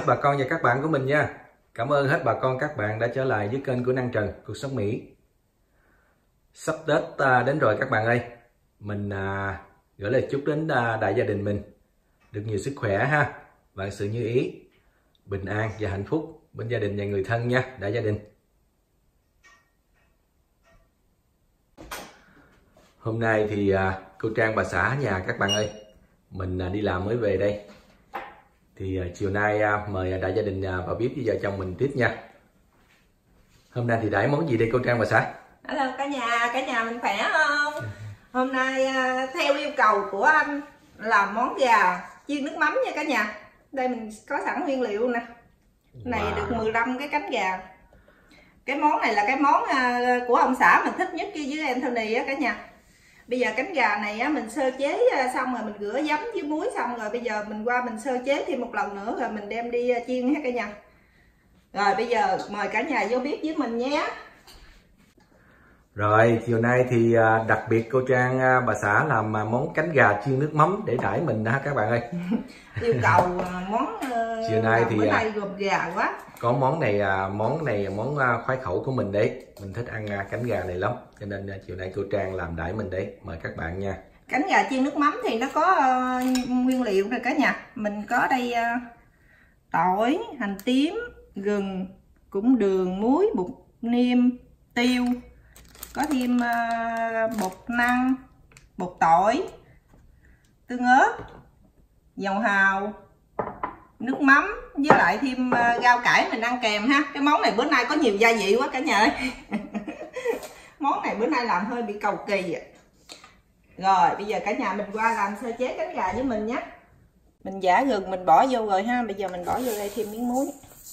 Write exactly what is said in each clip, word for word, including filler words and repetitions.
hết bà con và các bạn của mình nha. Cảm ơn hết bà con các bạn đã trở lại với kênh của Năng Trần Cuộc Sống Mỹ. Sắp Tết à, đến rồi các bạn ơi. Mình à, gửi lời chúc đến à, đại gia đình mình được nhiều sức khỏe ha, vạn sự như ý, bình an và hạnh phúc bên gia đình và người thân nha đại gia đình. Hôm nay thì à, cô Trang bà xã ở nhà các bạn ơi. Mình à, đi làm mới về đây. Thì à, chiều nay à, mời đại gia đình à, vào bếp với vợ chồng mình tiếp nha. Hôm nay thì đãi món gì đây cô Trang bà xã? Hello cả nhà, cả nhà mình khỏe không? Hôm nay à, theo yêu cầu của anh làm món gà chiên nước mắm nha cả nhà. Đây mình có sẵn nguyên liệu nè. Này wow. Được mười lăm cái cánh gà. Cái món này là cái món à, của ông xã mình thích nhất kia với Anthony á cả nhà. Bây giờ cánh gà này á, mình sơ chế xong rồi mình rửa giấm với muối xong rồi bây giờ mình qua mình sơ chế thêm một lần nữa rồi mình đem đi chiên ha cả nhà. Rồi bây giờ mời cả nhà vô bếp với mình nhé. Rồi chiều nay thì đặc biệt cô Trang bà xã làm món cánh gà chiên nước mắm để đãi mình ha các bạn ơi. Yêu cầu món chiều nay thì bữa nay gồm gà quá. Có món này món này món khoái khẩu của mình đấy, mình thích ăn cánh gà này lắm cho nên chiều nay cô Trang làm đãi mình đấy, mời các bạn nha. Cánh gà chiên nước mắm thì nó có uh, nguyên liệu rồi cả nhà. Mình có đây uh, tỏi, hành tím, gừng, cũng đường, muối, bột nêm, tiêu, có thêm uh, bột năng, bột tỏi, tương ớt, dầu hào, nước mắm với lại thêm uh, rau cải mình ăn kèm ha. Cái món này bữa nay có nhiều gia vị quá cả nhà ơi. Món này bữa nay làm hơi bị cầu kỳ. Rồi bây giờ cả nhà mình qua làm sơ chế cánh gà với mình nhé. Mình giã gừng mình bỏ vô rồi ha. Bây giờ mình bỏ vô đây thêm miếng muối.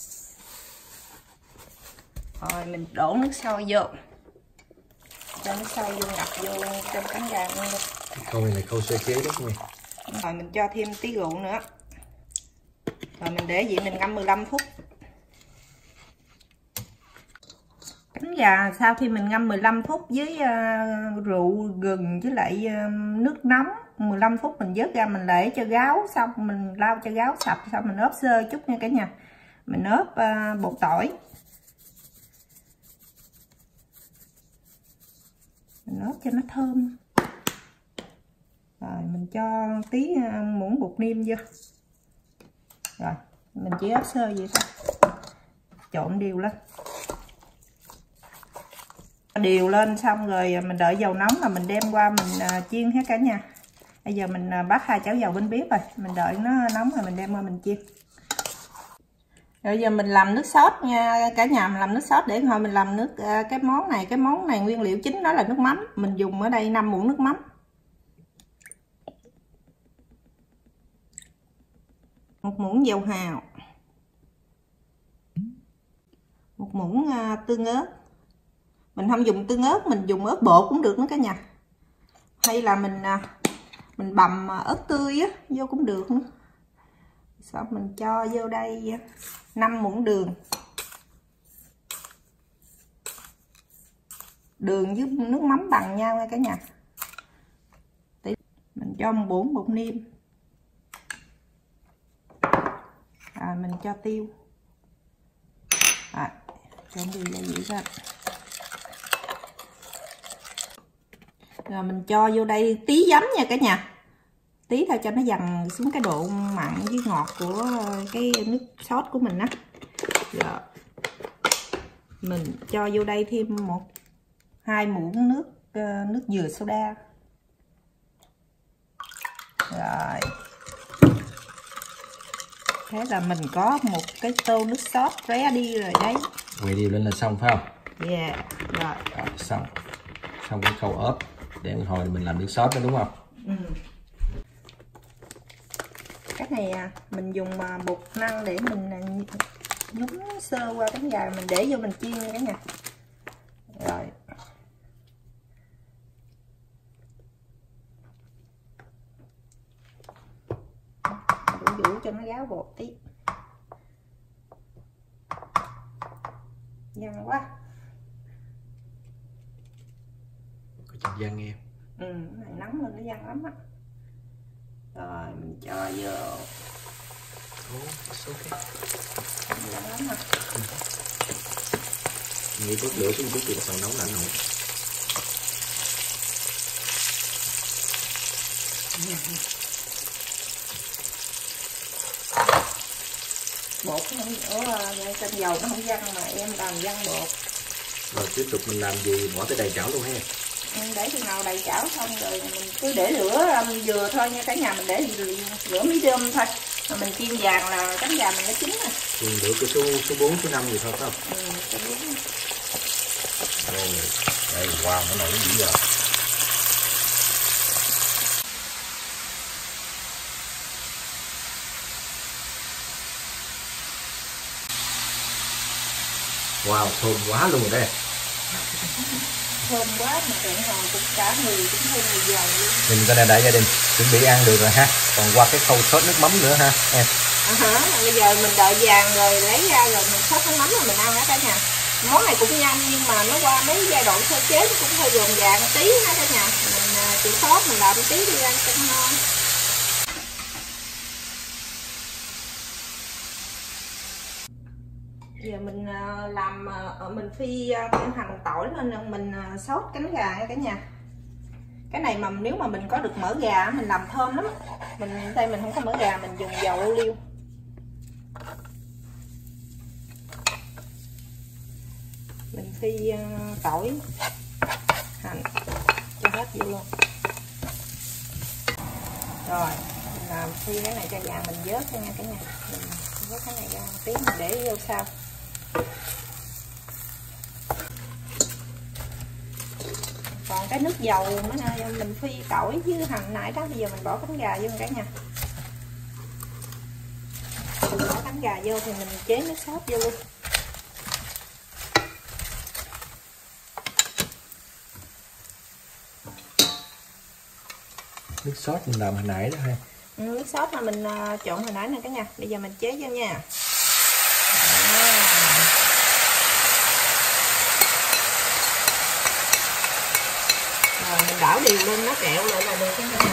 Rồi mình đổ nước sôi vô. Cho nước sôi vô ngập vô trong cánh gà luôn. Câu này là câu sơ chế đó nha. Rồi mình cho thêm tí rượu nữa. Rồi mình để vậy mình ngâm mười lăm phút. Cánh gà sau khi mình ngâm mười lăm phút với uh, rượu, gừng với lại uh, nước nóng mười lăm phút mình vớt ra mình để cho ráo xong mình lau cho ráo sạch xong mình ốp sơ chút nha cả nhà. Mình ốp uh, bột tỏi. Mình ốp cho nó thơm. Rồi mình cho tí uh, muỗng bột nêm vô. Rồi mình chỉ ốp sơ vậy thôi. Trộn đều lên. Điều lên xong rồi mình đợi dầu nóng là mình đem qua mình chiên hết cả nhà. Bây giờ mình bắt hai chảo dầu bên bếp rồi, mình đợi nó nóng rồi mình đem qua mình chiên. Rồi giờ mình làm nước sốt nha cả nhà, mình làm nước sốt để hồi mình làm nước cái món này, cái món này nguyên liệu chính đó là nước mắm. Mình dùng ở đây năm muỗng nước mắm. Một muỗng dầu hào. Một muỗng tương ớt. Mình không dùng tương ớt, mình dùng ớt bột cũng được nữa cả nhà. Hay là mình mình bằm ớt tươi á vô cũng được nữa. Xong mình cho vô đây năm muỗng đường. Đường với nước mắm bằng nhau nha cả nhà. Mình cho một muỗng bột nêm. À, mình cho tiêu. À, cho đi gia vị ra. Rồi mình cho vô đây tí giấm nha cả nhà. Tí thôi cho nó dần xuống cái độ mặn với ngọt của cái nước sốt của mình á. Rồi mình cho vô đây thêm một hai muỗng nước nước dừa soda. Rồi. Thế là mình có một cái tô nước sốt ready rồi đấy. Quay đều lên là xong phải không? Yeah. Rồi. Rồi xong. Xong cái khâu ốp để một hồi mình làm nước sốt đó đúng không? Ừ. Cái này à, mình dùng bột năng để mình nhúng sơ qua cánh gà mình để vô mình chiên nha cả nhà. Rồi. Vũ vũ cho nó ráo bột tí. Nhăn quá. Có chặt văng em. Ừ, cái này nóng lên nó văng lắm á. Rồi mình cho vô. Nghĩ bớt lửa xuống chút thì bắt đầu nấu lại nổi. Bột nó không ở trong dầu nó không văng mà em làm văng bột. Rồi tiếp tục mình làm gì? Bỏ tới đầy chảo luôn ha. Để chừng nào đầy chảo xong rồi mình cứ để lửa vừa thôi nha cả nhà, mình để lửa medium thôi. Mà mình chiên vàng là cánh gà mình nó chín rồi. Chiên lửa cái số số bốn số năm gì thôi phải không? Ừ, số bốn. Rồi, đây wow nó nổi dữ giờ. Wow, thơm quá luôn rồi đây. Thơm quá mà bạn hồi cũng cả người cũng hơi mùi dầu luôn. Mình coi nè, đại gia đình chuẩn bị ăn được rồi ha. Còn qua cái khâu sốt nước mắm nữa ha em. À hả, bây giờ mình đợi vàng rồi lấy ra rồi mình sốt nước mắm rồi mình ăn đó cả nhà. Món này cũng nhanh nhưng mà nó qua mấy giai đoạn sơ chế nó cũng hơi gồm vàng tí ha cả nhà. Mình chịu sốt mình làm tí đi ăn cho ngon. Giờ mình làm mình phi hành tỏi lên mình sốt cánh gà nha cả nhà. Cái này mà nếu mà mình có được mỡ gà mình làm thơm lắm. Mình đây mình không có mỡ gà, mình dùng dầu ô liu. Mình phi tỏi hành cho hết vô luôn. Rồi mình làm phi cái này cho vàng mình vớt nha cả nhà. Mình vớt cái này ra một tí mình để vô sau. Còn cái nước dầu mới mình phi tỏi với hành nãy đó, bây giờ mình bỏ cánh gà vô cả nhà. Mình bỏ cánh gà vô thì mình chế nước sốt vô luôn. Nước sốt mình làm hồi nãy đó ha. Ừ, nước sốt mà mình trộn hồi nãy nè cả nhà. Bây giờ mình chế vô nha. Rồi mình đảo đều lên nó kẹo lại là được cái này.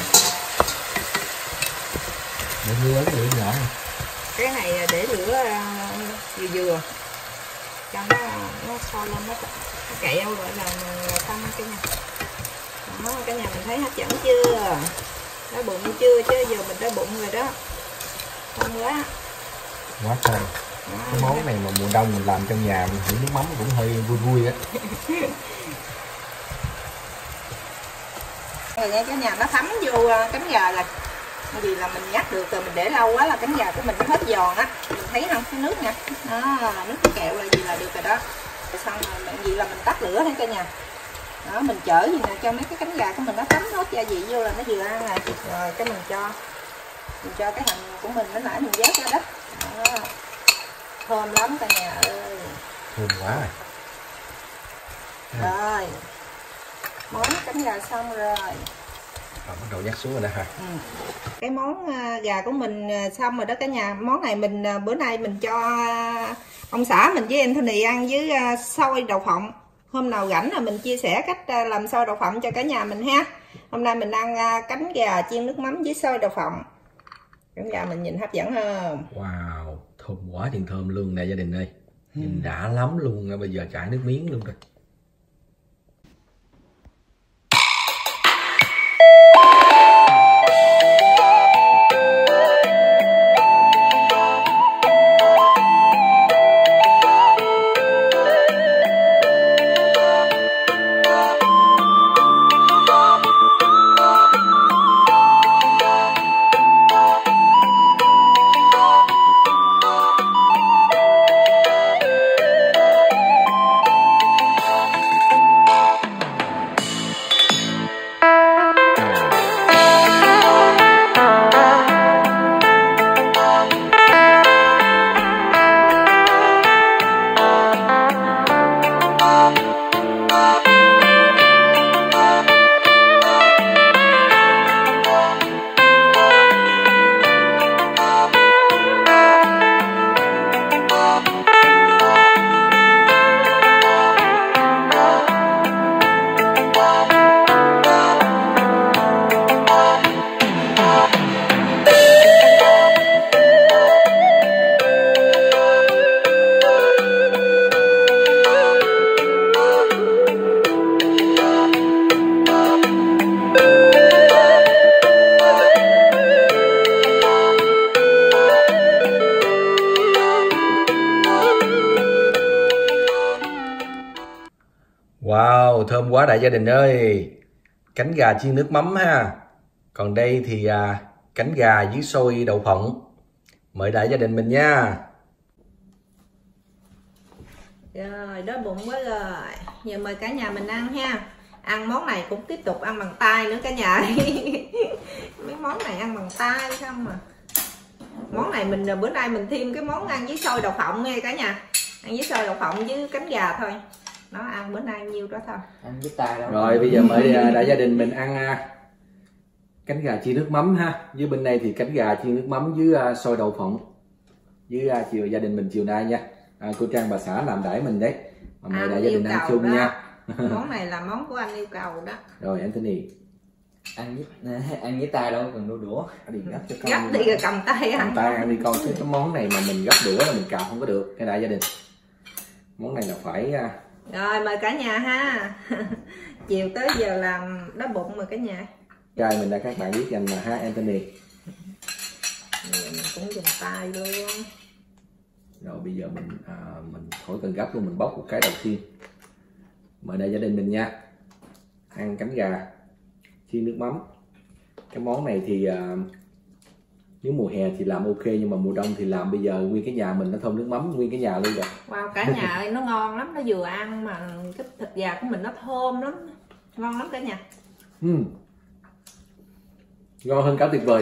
Để lửa cái lửa nhỏ này. Cái này để lửa vừa vừa cho nó nó sôi lên nó, nó kẹo rồi là xong cái nhà. Đó, cả nhà mình thấy hấp dẫn chưa? Đói bụng chưa? Chứ giờ mình đói bụng rồi đó. Thơm quá. Quá thơm. Cái món này mà mùa đông mình làm trong nhà mình thử nước mắm cũng hơi vui vui á. Rồi nha cả nhà, nó thấm vô cánh gà là vì là mình nhắc được rồi, mình để lâu quá là cánh gà của mình nó hết giòn á. Mình thấy không, cái nước nha. Đó, nước cái kẹo là gì là được rồi đó. Rồi xong rồi bạn gì là mình tắt lửa hết cả nhà. Đó, mình chở gì nè cho mấy cái cánh gà của mình nó thấm hết gia vị vô là nó vừa ăn rồi. Rồi cái mình cho mình cho cái hành của mình nó nãy mình vớt ra đó. Đó. Thơm lắm cả nhà ơi. Thơm quá rồi. Rồi. Món cánh gà xong rồi. Rồi bắt đầu dắt xuống rồi đó ha. Ừ. Cái món gà của mình xong rồi đó cả nhà. Món này mình bữa nay mình cho ông xã mình với Anthony ăn với xôi đậu phộng. Hôm nào rảnh là mình chia sẻ cách làm xôi đậu phộng cho cả nhà mình ha. Hôm nay mình ăn cánh gà chiên nước mắm với xôi đậu phộng. Cánh gà mình nhìn hấp dẫn không? Wow, thơm quá chừng thơm luôn nè gia đình ơi. Nhìn đã lắm luôn, bây giờ chảy nước miếng luôn rồi. thơm quá đại gia đình ơi. Cánh gà chiên nước mắm ha. Còn đây thì à, cánh gà với xôi đậu phộng. Mời đại gia đình mình nha. Rồi, đói bụng quá rồi. Giờ mời cả nhà mình ăn ha. Ăn món này cũng tiếp tục ăn bằng tay nữa cả nhà. Mấy món này ăn bằng tay không mà. Món này mình bữa nay mình thêm cái món ăn với xôi đậu phộng nghe cả nhà. Ăn với xôi đậu phộng với cánh gà thôi. Nó ăn bữa nay nhiêu đó thôi. Ăn với tay đâu. Rồi bây giờ mời đại gia đình mình ăn cánh gà chiên nước mắm ha. Với bên đây thì cánh gà chiên nước mắm với xôi đậu phộng. Với chiều gia đình mình chiều nay nha. À, cô Trang bà xã làm đãi mình đấy. Mà mời đại gia đình ăn chung đó nha. Món này là món của anh yêu cầu đó. Rồi Anthony. Ăn với ăn với tay đâu cần đũa đũa. Đi gấp cho con. Gấp đi rồi cầm tay ăn. Cầm tay ăn đi con. Cái, cái món này mà mình gấp đũa là mình cào không có được. Cái đại gia đình. Món này là phải. Rồi mời cả nhà ha. Chiều tới giờ làm đói bụng mời cả nhà. Trai mình đã các bạn biết dành mà ha Anthony. Giờ mình cũng dùng tay luôn. Rồi bây giờ mình à, mình khỏi cần gấp luôn, mình bóc một cái đầu tiên. Mời đại gia đình mình nha. Ăn cánh gà chiên nước mắm. Cái món này thì à, nếu mùa hè thì làm ok, nhưng mà mùa đông thì làm bây giờ nguyên cái nhà mình nó thơm nước mắm nguyên cái nhà luôn rồi. Wow, cả nhà ơi, nó ngon lắm, nó vừa ăn mà cái thịt gà của mình nó thơm lắm, ngon lắm cả nhà. uhm. Ngon hơn cả tuyệt vời.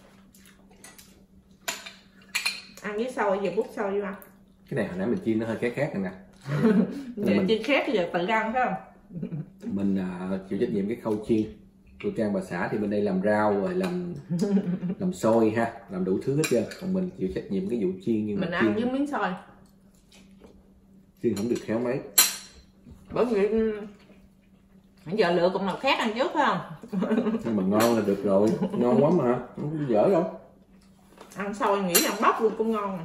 Ăn với xôi giờ bút xôi vô ăn. Cái này hồi nãy mình chiên nó hơi khét khét này nè. Giờ mình... chiên khét giờ tự ăn phải không? Mình à, chịu trách nhiệm cái khâu chiên. Cô Trang bà xã thì bên đây làm rau rồi làm làm xôi ha, làm đủ thứ hết trơn. Còn mình chịu trách nhiệm cái vụ chiên, nhưng mình mà ăn chiên, với miếng xôi. Chiên không được khéo mấy. Bởi vì giờ lựa cũng nào khác ăn trước phải không? Nhưng mà ngon là được rồi, ngon quá mà, không có dở đâu. Ăn xôi nghĩ ăn bắp luôn cũng ngon.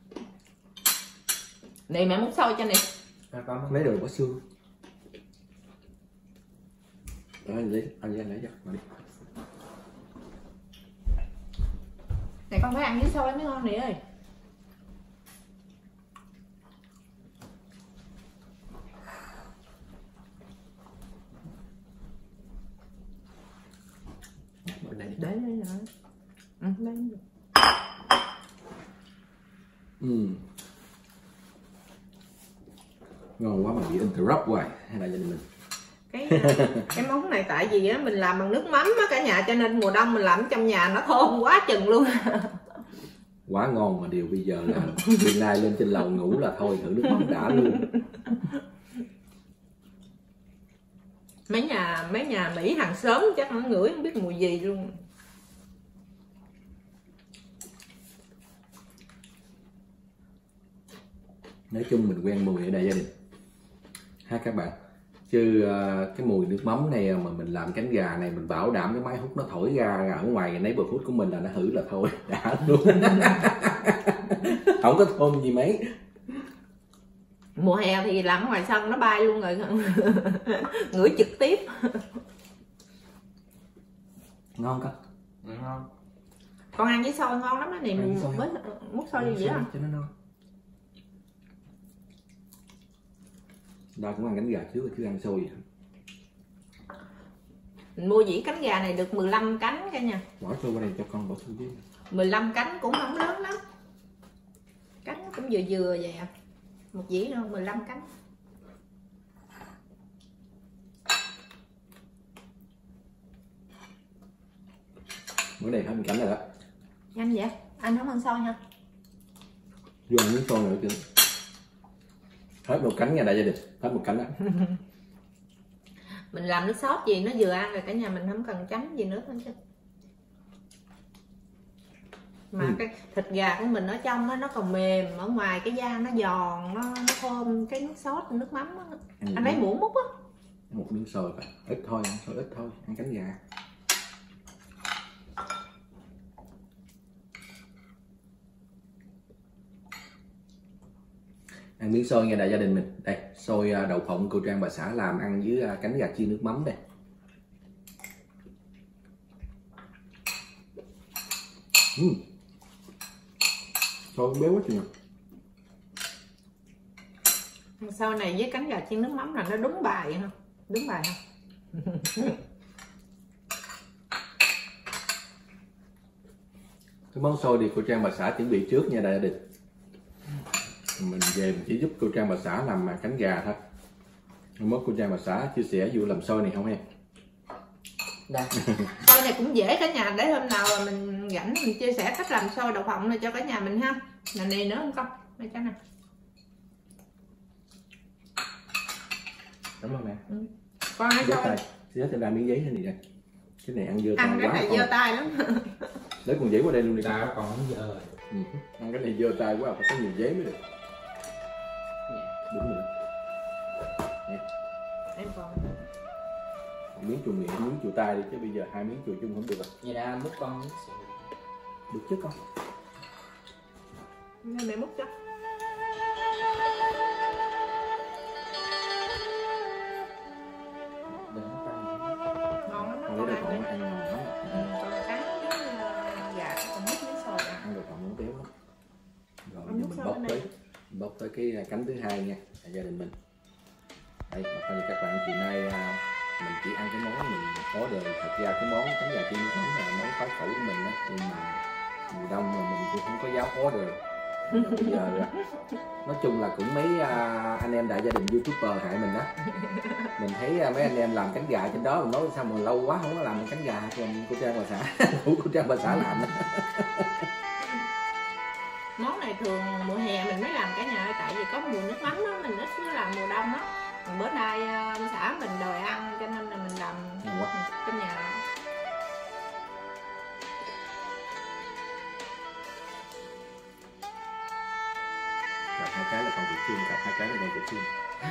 Này mẹ múc xôi cho nè. Lấy đồ có xương. Đó, anh lấy, anh lấy, lấy cho, mà đi. Này con phải ăn với xôi mới ngon nè ơi. Để đấy rồi. Ừ, đấy. Ừ. Ngon quá mà bị interrupt hoài. Hay là gia đình mình. Cái cái món này tại vì á mình làm bằng nước mắm á cả nhà, cho nên mùa đông mình làm trong nhà nó thơm quá chừng luôn. Quá ngon, mà điều bây giờ là hiện nay lên trên lầu ngủ là thôi thử nước mắm đã luôn. Mấy nhà mấy nhà Mỹ hàng xóm chắc nó ngửi không biết mùi gì luôn. Nói chung mình quen mùi ở đại gia đình ha các bạn, chứ uh, cái mùi nước mắm này mà mình làm cánh gà này mình bảo đảm cái máy hút nó thổi ra ở ngoài cái neighborhood của mình là nó hử là thôi đã luôn. Không có thơm gì mấy. Mùa hè thì làm ở ngoài sân nó bay luôn rồi. Ngửi trực tiếp. Ngon cơ. Ừ, ngon. Con ăn với xôi ngon lắm đó này, mình mới múc xôi gì đó. Cho nó non. Đa cũng ăn cánh gà trước chứ ăn xôi vậy. Mình mua dĩ cánh gà này được mười lăm cánh cả nhà. Bỏ xôi qua đây cho con, bỏ xôi với. mười lăm cánh cũng không lớn lắm. Cánh cũng vừa vừa vậy à. Một dĩ nữa mười lăm cánh. Bữa này hết một cánh rồi đó. Nhanh vậy? Anh không ăn xôi hả? Vô ăn miếng xôi nữa chứ. Hết một cánh nha đại gia đình, hết một cánh đó. Mình làm nước sốt gì nó vừa ăn rồi cả nhà, mình không cần chấm gì nữa thôi chứ. Mà ừ. Cái thịt gà của mình ở trong đó, nó còn mềm, ở ngoài cái da nó giòn, nó, nó thơm cái nước sốt, nước mắm đó. Anh, anh lấy muỗng múc á. Một miếng xôi phải, ít thôi, ăn xôi ít thôi, ăn cánh gà. Ăn miếng xôi nha đại gia đình mình. Đây, xôi đậu phộng cô Trang bà xã làm ăn với cánh gà chiên nước mắm đây. uhm. Xôi béo quá chừng. Xôi này với cánh gà chiên nước mắm là nó đúng bài không? Đúng bài không? Cái món xôi thì cô Trang bà xã chuẩn bị trước nha đại gia đình. Mình về mình chỉ giúp cô Trang bà xã làm mà cánh gà thôi. Mốt cô Trang bà xã chia sẻ vụ làm xôi này không em? Đây. Xôi này cũng dễ cả nhà, để hôm nào mà mình rảnh mình chia sẻ cách làm xôi đậu phộng này cho cả nhà mình ha. Là này nữa không con? Đây cho nè. Cảm ơn mẹ. Ừ. Con hãy xôi. Xíu cho ra miếng giấy thế này đây. Cái này ăn dơ tay Ăn cái quá. này dơ tay lắm. Lấy con giấy qua đây luôn đi. Đó còn dơ rồi. Ừ. Ăn cái này dơ tay quá, phải có nhiều giấy mới được. Đúng rồi. Em còn Một miếng chùi miệng, miếng chùi tay đi, chứ bây giờ hai miếng chùi chung không được rồi. Vậy đã múc con. Được chứ con. nên mẹ múc cho. Đừng có con. Ngon lắm đó. Con Con lấy đây ăn còn đi. ăn ngon lắm. Con cắn với gà con múc miếng xôi à. Ăn được còn muốn béo lắm. Rồi Con giờ múc mình xôi bóc bên tới đây. bóc tới cái cánh thứ hai nha, là gia đình mình. Đây, một phần các bạn chiều nay à, mình chỉ ăn cái món mình có đời. Thật ra cái món cánh gà chiên nước mắm là món khoái khẩu của mình đó, nhưng mà mùa đông mà mình cũng không có dám có đời. Bây giờ à, nói chung là cũng mấy à, anh em đại gia đình YouTuber hại mình đó. Mình thấy à, mấy anh em làm cánh gà trên đó, mình nói sao mà lâu quá không có làm cánh gà, còn cô Trang bà xã của cô Trang bà xã làm đó. Món này thường mùa hè mình mới làm cả nhà ơi, tại vì có mùa nước mắm đó, mình ít có làm mùa đông đó. Còn bữa nay ông xã mình đòi ăn cho nên là mình làm trong nhà. Cặp hai cái là còn việc chiên, cặp hai cái là còn việc chiên.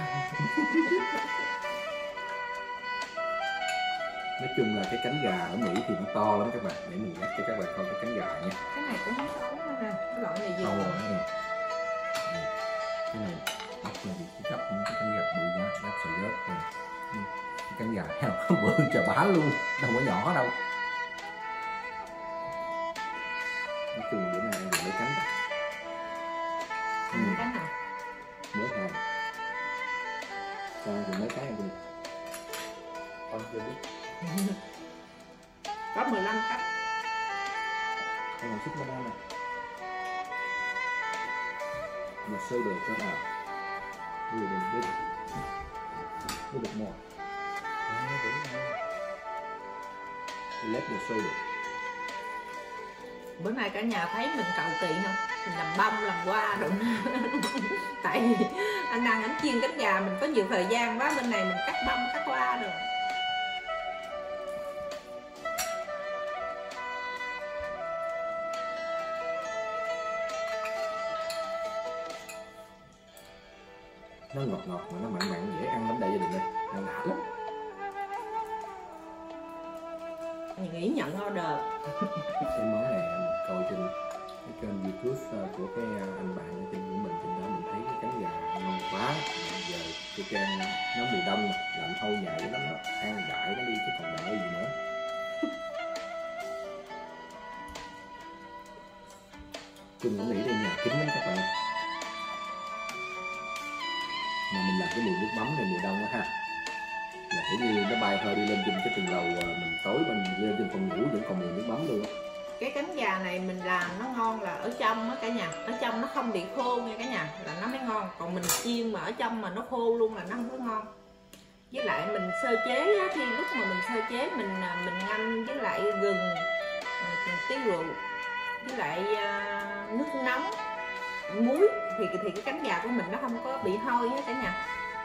Nói chung là cái cánh gà ở Mỹ thì nó to lắm các bạn, để mình ghép cho các bạn coi cái cánh gà nha. Cái này cũng không to lắm nè, cái loại này gì To rồi. rồi nè. Cái này bóc lên thì chỉ gấp những cái cánh gà bự quá, gấp sợi gớt này. Cái cánh gà heo bự chà bá luôn, đâu có nhỏ đâu. Nói chung bữa nay ăn được mấy cánh rồi. Ừ. Cái nào? Mới hai. Sao thì mấy cái ăn được. Con chưa biết. Có mười lăm cách. Con làm súp ba nè. Mà sơ được cho nào. Vừa được biết. Vừa được mỏi. Lết một sôi được. Bữa nay cả nhà thấy mình cầu kỳ không? Mình làm băm, làm qua đụng. Tại vì anh ăn ảnh chiên cánh gà mình có nhiều thời gian quá, bên này mình cắt băm, cắt qua được. Nó ngọt ngọt mà nó mặn mặn dễ ăn lắm đại gia đình ơi, ăn đã lắm. Mình nghĩ nhận order. Cái món này mình coi trên cái kênh YouTube của cái anh bạn ở trên của mình, trên đó mình thấy cái cánh gà ngon quá. Bây giờ cô Trang nó mùa đông mà làm thâu nhạy lắm đó, ăn đại nó đi chứ còn đợi gì nữa. Chung ở Mỹ đây nhà kín lắm các bạn, mà mình làm cái mùi nước mắm này mùa đông đó ha, là kiểu như nó bay hơi đi lên trên cái tầng lầu, mình tối mình lên trên phòng ngủ vẫn còn mùi nước mắm luôn á. Cái cánh gà này mình làm nó ngon là ở trong á cả nhà, ở trong nó không bị khô nha cả nhà, là nó mới ngon. Còn mình chiên mà ở trong mà nó khô luôn là nó không có ngon. Với lại mình sơ chế á, thì lúc mà mình sơ chế mình mình ngâm với lại gừng, tí rượu, với lại uh, nước nóng, muối thì thì cái cánh gà của mình nó không có bị hôi hết cả nhà.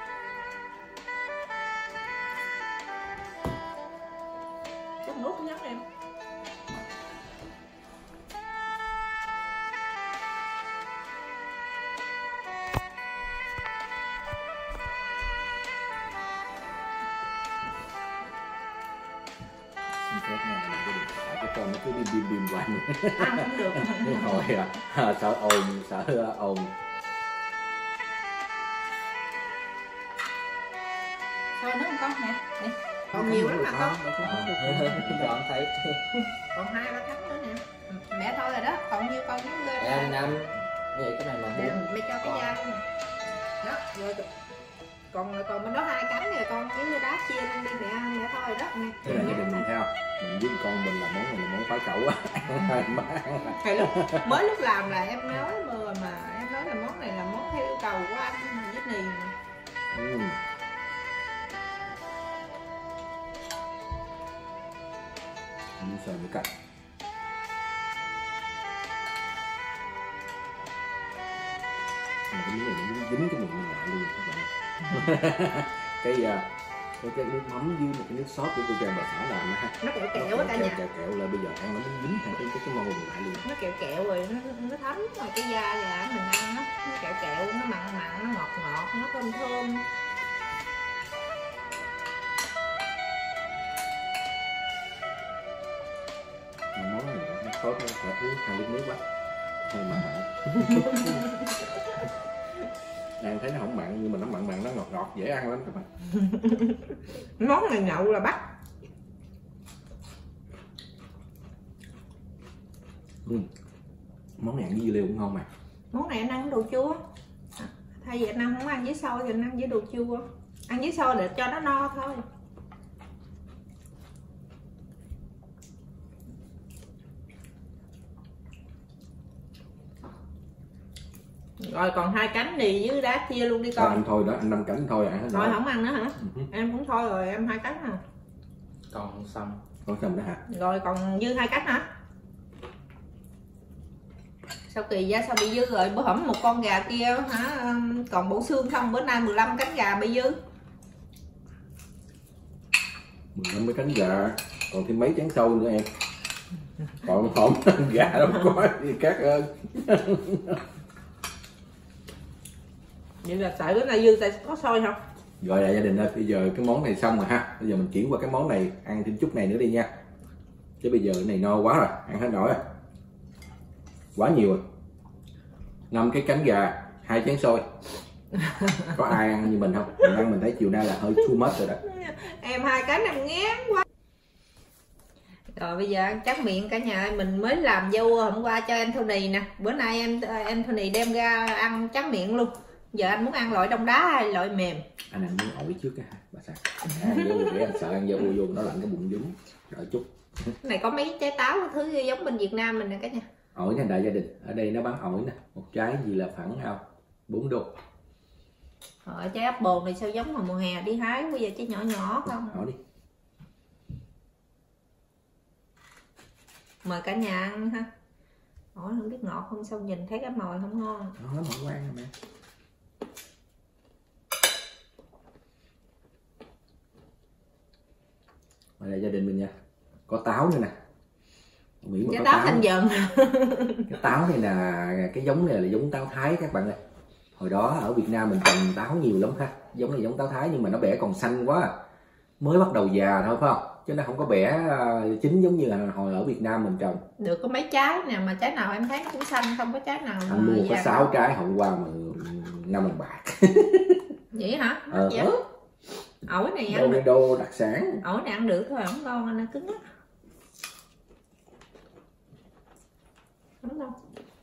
Chút nước nhắc em. Xin phép nha, mình có được tại cái con nó cứ bim bim bim qua nữa. Ăn không được. Hồi à, à, sợ ồn, sợ ồn. Thôi nữa không con nè, nè. Còn nhiều lắm mà con. Con thấy. Còn hai ba cánh nữa nè. Mẹ thôi rồi đó, còn nhiêu con nó lên. Em năm. Vậy cái này là Để bốn. mẹ cho cái da luôn nè. Đó, rồi còn còn bên đó hai cánh thì con với đá chia luôn đi mẹ mẹ thôi đó nè. Thế là gia đình mình thấy không, mình với con mình là món này là món phá cẩu á. Thì lúc mới lúc làm là em nói mà, mà em nói là món này là món theo yêu cầu của anh với Nì. Ừ. Mình sờ với cạnh. Cái miếng này nó dính cái miệng mình lại luôn các bạn. cái cái cái nước mắm với một cái nước sốt của cô Trang bà xã làm ha, Nó kẹo kẹo á cả nhà. Kẹo kẹo là bây giờ ăn nó muốn dính theo cái cái cái màu mình lại luôn. Nó kẹo kẹo rồi nó nó thấm rồi cái da gà mình ăn á, nó kẹo kẹo nó mặn mặn nó ngọt ngọt nó thơm thơm. Món này nó tốt, nó phải uống hai lít nước quá hơi mặn mặn. Đang thấy nó không mặn nhưng mà nó mặn mặn nó ngọt ngọt dễ ăn lắm các bạn. Món này nhậu là bắt. Ừ. Món này ăn với dưa leo cũng ngon mà. Món này anh ăn đồ chua. Thay vì anh ăn không ăn với xôi thì anh ăn với đồ chua. Ăn với xôi để cho nó no thôi. Rồi còn hai cánh đi với đá chia luôn đi con. Anh thôi đó, anh năm cánh thôi ăn hết Rồi rồi. không ăn nữa hả? Ừ. Em cũng thôi rồi, em hai cánh à. Còn không xong. Còn xong đó hả? Rồi còn dư hai cánh hả? Sao kỳ ra sao bị dư rồi? Bữa hổm một con gà kia hả? Còn bộ xương không? Bữa nay mười lăm cánh gà bị dư. mười lăm cái cánh gà, còn thêm mấy chén sâu nữa em. Còn không gà đâu có gì khác ơn. Vậy là sợ bữa nay dư tại có xôi không? Rồi là gia đình ơi, bây giờ cái món này xong rồi ha. Bây giờ mình chuyển qua cái món này, ăn thêm chút này nữa đi nha. Chứ bây giờ cái này no quá rồi, ăn hết nổi rồi. Quá nhiều rồi. Năm cái cánh gà, hai chén xôi. Có ai ăn như mình không? Mình ăn mình thấy chiều nay là hơi too much rồi đó. Em hai cánh em ngán quá. Rồi bây giờ ăn tráng miệng cả nhà. Mình mới làm dâu hôm qua cho Anthony nè. Bữa nay em Anthony đem ra ăn tráng miệng luôn. Giờ anh muốn ăn loại đông đá hay loại mềm? Anh ăn miếng ổi trước cái hả bà sao? Ăn vô để anh sợ ăn dâu vô nó lạnh cái bụng dúng. Đợi chút. Cái này có mấy trái táo thứ giống bên Việt Nam mình nè cả nhà. Ổi nè đại gia đình, ở đây nó bán ổi nè, một trái gì là khoảng không bốn đô. Rồi trái apple này sao giống mà mùa hè đi hái bây giờ trái nhỏ nhỏ không? Hỏi đi. Mời cả nhà ăn ha. Ổi không biết ngọt không, sao nhìn thấy cái mồi không ngon. Đó, nó món quan rồi mẹ. Ở đây gia đình mình nha, có táo nữa nè. Mỹ mà Trái có táo táo xanh dần. cái táo này là cái giống này là giống táo Thái các bạn ơi. Hồi đó ở Việt Nam mình trồng táo nhiều lắm ha, giống này giống táo Thái nhưng mà nó bẻ còn xanh quá, mới bắt đầu già thôi phải không, chứ nó không có bẻ chín giống như là hồi ở Việt Nam mình trồng. Được có mấy trái nè, mà trái nào em thấy nó cũng xanh, không có trái nào anh mua có sáu trái hôm qua mà năm đồng bạc. Vậy hả? Ờ, Dạ. Ổi này ăn đâu được. đâu đặc sản. Ổi này ăn được thôi, không ngon, nó cứng lắm. Đúng không?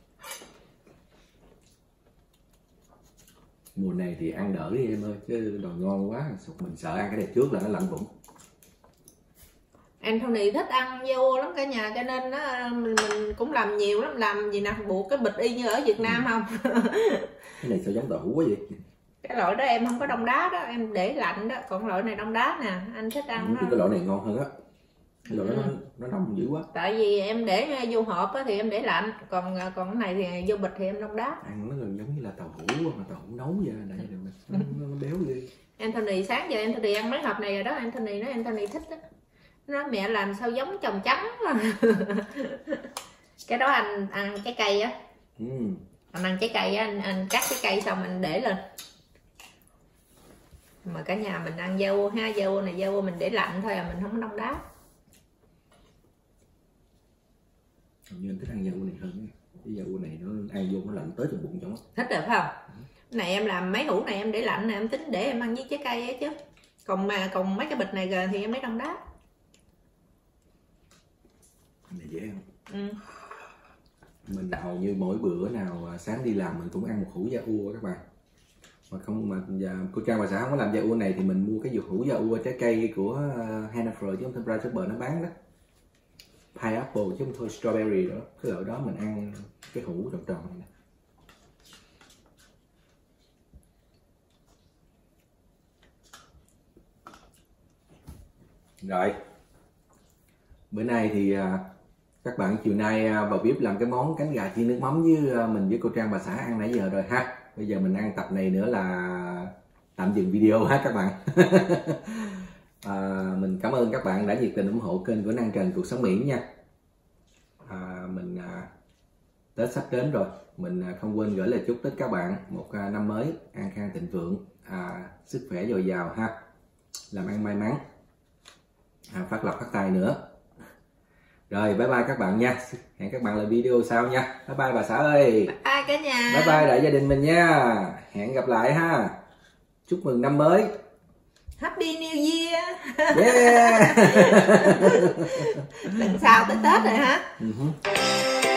Mùa này thì ăn đỡ đi em ơi, chứ đồ ngon quá mình sợ ăn cái này trước là nó lạnh bụng. Anthony thích ăn dâu lắm cả nhà, cho nên nó mình, mình cũng làm nhiều lắm, làm gì nè, buộc cái bịch y như ở Việt Nam không? Cái này sao giống đậu hũ quá vậy? Cái loại đó em không có đông đá đó, em để lạnh đó, còn loại này đông đá nè, anh thích ăn cái loại này ngon hơn á. Cái loại ừ. nó nó nóng dữ quá. Tại vì em để vô hộp á thì em để lạnh, còn còn cái này thì vô bịch thì em đông đá. Ăn nó gần giống như là tàu hũ mà tàu hũ nấu vậy này nó, nó, nó béo ghê. Anthony sáng giờ Anthony ăn mấy hộp này rồi đó, Anthony nói Anthony thích đó. Nó mẹ làm sao giống chồng trắng mà. Cái đó anh ăn trái cây á. Ừ. Anh ăn trái cây á, anh, anh cắt cái cây xong anh để lên. Mà cả nhà mình ăn dâu ha, dâu này dâu mình để lạnh thôi à, mình không có đông đá. Như anh thích ăn dâu này hơn. Cái dâu này nó ăn vô nó lạnh tới trong bụng trong. Thích rồi phải không? Ừ. Này em làm mấy hũ này em để lạnh nè, em tính để em ăn với trái cây ấy chứ. Còn mà còn mấy cái bịch này rồi thì em lấy đông đá. Này dễ không? Ừ. Mình hầu như mỗi bữa nào sáng đi làm mình cũng ăn một hũ da ua các bạn. mà không mà và cô Trang bà xã không có làm da ua này thì mình mua cái dược hũ da ua trái cây của uh, Hannaford chứ không thêm Bright Super nó bán đó, pineapple chứ không thôi strawberry đó, cái loại đó mình ăn cái hũ tròn tròn này nè. Rồi bữa nay thì uh, các bạn chiều nay uh, vào bếp làm cái món cánh gà chiên nước mắm với uh, mình với cô Trang bà xã ăn nãy giờ rồi ha. Bây giờ mình ăn tập này nữa là tạm dừng video ha các bạn. à, mình cảm ơn các bạn đã nhiệt tình ủng hộ kênh của Năng Trần Cuộc Sống Mỹ nha. à, mình à, Tết sắp đến rồi, mình à, không quên gửi lời chúc tới các bạn một à, năm mới an khang thịnh vượng, à, sức khỏe dồi dào ha, làm ăn may mắn, à, phát lộc phát tài nữa. Rồi bye bye các bạn nha, hẹn các bạn lại video sau nha. Bye bye bà xã ơi. Bye bye cả nhà. Bye bye đại gia đình mình nha, hẹn gặp lại ha, chúc mừng năm mới, Happy New Year. yeah. Lần sau tới Tết rồi hả? uh-huh.